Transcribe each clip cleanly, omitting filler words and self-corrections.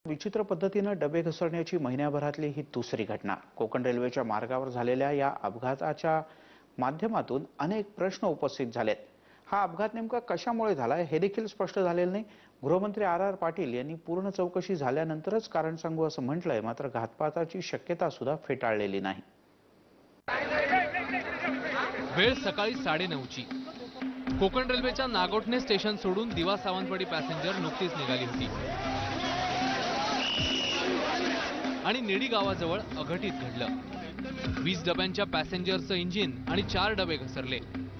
विचित्र पद्धतीने डबे घसरण्याची महिन्याभरातली ही दुसरी घटना। कोकण रेल्वेच्या मार्गावर झालेल्या या अपघाताच्या माध्यमातून अनेक प्रश्न उपस्थित झालेत। हा अपघात नेमका कशामुळे झालाय हे देखील स्पष्ट झालेलं नाही। गृहमंत्री आर पाटील यांनी पूर्ण चौकशी झाल्यानंतरच कारण सांगू असं म्हटलंय, मात्र घातपाताची शक्यता सुद्धा फेटाळलेली नाही। वेळ सकाळी 9:30ची। कोकण रेल्वेच्या नागोठणे स्टेशन सोडून दिवा सावंतवाडी पॅसेंजर नुकतीच निघाली होती आणि नेडी गावाजवळ अघटित घडलं। 20 डब्यांच्या पॅसेंजरचं इंजिन आणि 4 डबे घसरले।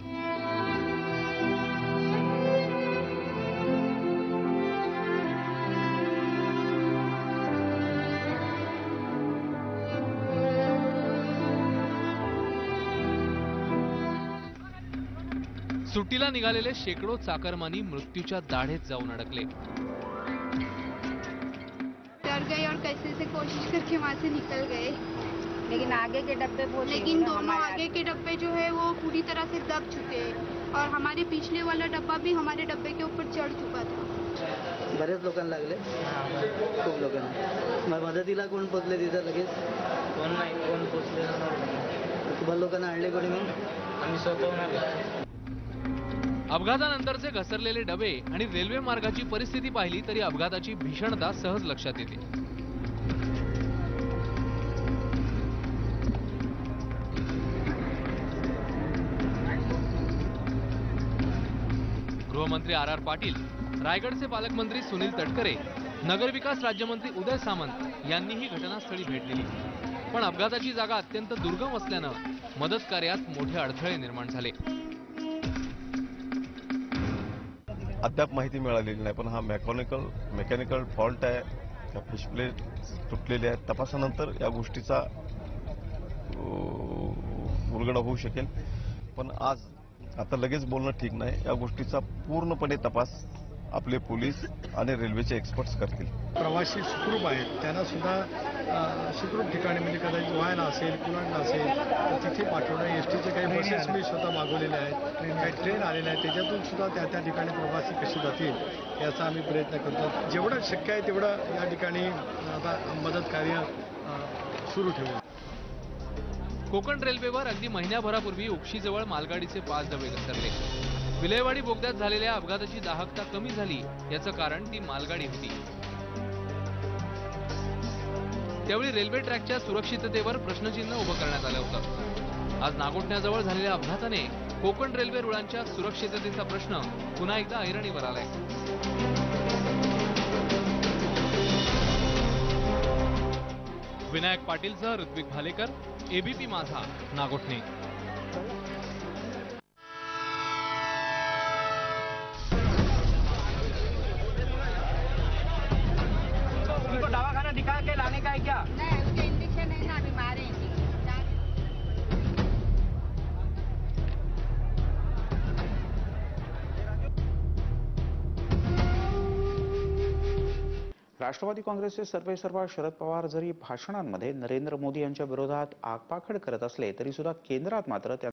सुट्टीला निघालेले शेकडो चाकरमानी मृत्यूच्या दाढेत जाऊन अडकले। डर गए और कैसे से कोशिश करके वहाँ से निकल गए, लेकिन आगे के डब्बे लेकिन दोनों आगे के डब्बे जो है वो पूरी तरह से दब चुके हैं और हमारे पिछले वाला डब्बा भी हमारे डब्बे के ऊपर चढ़ चुका था। बरेच लोकांना लागले, खूप लोकांना। मदतीला कोण पोचले तिथं लगेच? कोण नाही, कोण पोचले खूप लोकांना आणले कोणी? मग आम्ही स्वतःहून आलो। अपघातानंतरचे घसरलेले डबे आणि रेल्वे मार्गाची परिस्थिती पाहिली तरी अपघाताची भीषणता सहज लक्षात येते। गृहमंत्री आर पाटील, रायगडचे पालकमंत्री सुनील तटकरे, नगरविकास राज्यमंत्री उदय सामंत यांनीही घटनास्थळी भेट दिली। पण अपघाताची जागा अत्यंत दुर्गम असल्यानं मदत कार्यात मोठे अडथळे निर्माण झाले। अद्याप माहिती मिळालेली नाही, पण हा मेकॅनिकल फॉल्ट आहे। त्या फिश प्लेट तुटलेली आहे। तपासानंतर या गोष्टीचा उलगडा होऊ शकेल, पण आता लगेच बोलणं ठीक नाही। या गोष्टीचा पूर्णपणे तपास आपले पोलीस आणि रेल्वेचे एक्सपर्ट्स करतील। प्रवासी सुखरूप आहेत, त्यांना सुद्धा सुखरूप ठिकाणी म्हणजे कदाचित व्हायला असेल, कुलांडला असेल तर तिथे पाठवणं। एसटीचे काही बसेस मी स्वतः मागवलेले आहेत, काही ट्रेन आलेले आहेत, त्याच्यातून सुद्धा त्या ठिकाणी प्रवासी कसे जातील याचा आम्ही प्रयत्न करतो। जेवढं शक्य आहे तेवढं या ठिकाणी आता मदत कार्य सुरू ठेवू। कोकण रेल्वेवर अगदी महिन्याभरापूर्वी उक्षीजवळ मालगाडीचे 5 डबे घसरले। विलेवाडी बोगद्यात झालेल्या अपघाताची दाहकता कमी झाली याचं कारण ती मालगाडी होती। त्यावेळी रेल्वे ट्रॅकच्या सुरक्षिततेवर प्रश्नचिन्ह उभं करण्यात आलं होतं। आज नागोठण्याजवळ झालेल्या अपघाताने कोकण रेल्वे रुळांच्या सुरक्षिततेचा प्रश्न पुन्हा एकदा ऐरणीवर आलाय। विनायक पाटीलसह ऋत्विक भालेकर, एबीपी माझा, नागोठणे। उनको दवाखाना दिखा के लाने का है क्या? नहीं, उसके इंजेक्शन है ना, अभी मारेंगे। राष्ट्रवादी काँग्रेसचे सर्वेसर्वा शरद पवार जरी भाषणांमध्ये नरेंद्र मोदी यांच्या विरोधात आगपाखड करत असले तरी सुद्धा केंद्रात मात्र